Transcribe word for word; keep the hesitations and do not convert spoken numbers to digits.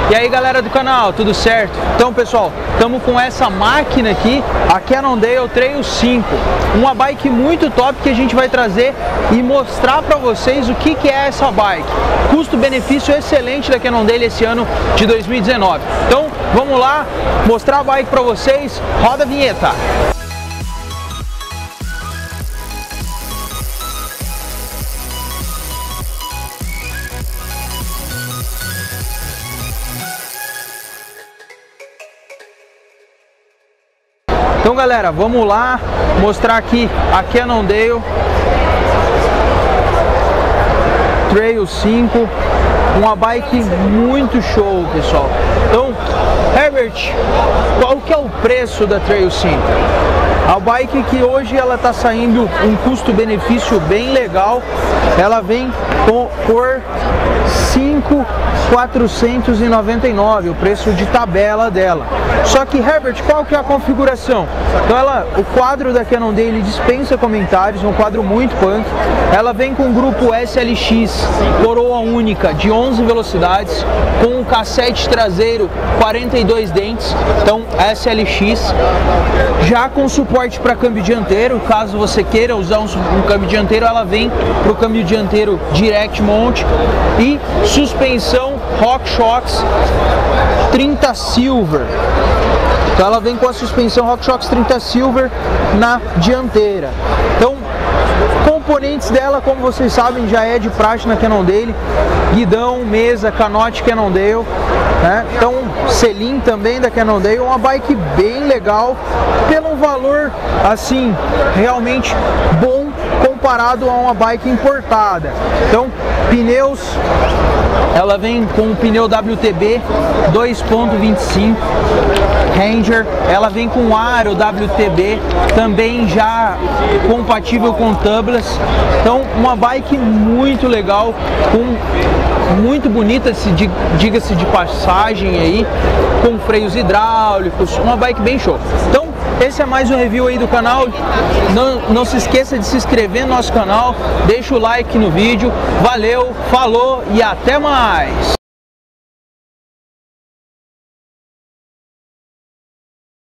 E aí galera do canal, tudo certo? Então pessoal, estamos com essa máquina aqui, a Cannondale Trail cinco, uma bike muito top que a gente vai trazer e mostrar para vocês o que, que é essa bike. Custo-benefício excelente da Cannondale esse ano de dois mil e dezenove. Então vamos lá mostrar a bike para vocês, roda a vinheta! Então galera, vamos lá mostrar aqui a Cannondale Trail cinco, uma bike muito show, pessoal. Então, Herbert, qual que é o preço da Trail cinco? A bike que hoje ela está saindo um custo-benefício bem legal, ela vem com, por cinco mil quatrocentos e noventa e nove, o preço de tabela dela. Só que, Herbert, qual que é a configuração? Então ela, o quadro da Cannondale dispensa comentários, um quadro muito punk. Ela vem com o grupo S L X, coroa única de onze velocidades, com um cassete traseiro quarenta e dois dentes, então S L X, já com suporte para câmbio dianteiro. Caso você queira usar um, um câmbio dianteiro, ela vem para o câmbio dianteiro Direct Mount, e suspensão RockShox trinta Silver. Então ela vem com a suspensão RockShox trinta Silver na dianteira. Então, componentes dela, como vocês sabem, já é de praxe na Cannondale: guidão, mesa, canote Cannondale, né? Então, selim também da Cannondale, uma bike bem legal, pelo valor, assim, realmente bom comparado a uma bike importada. Então, pneus, ela vem com o pneu W T B dois ponto vinte e cinco Ranger, ela vem com aro W T B, também já compatível com tubeless. Então, uma bike muito legal, com muito bonita, se diga-se de passagem aí, com freios hidráulicos, uma bike bem show. Então, esse é mais um review aí do canal. Não, não se esqueça de se inscrever no nosso canal, deixa o like no vídeo. Valeu, falou e até mais!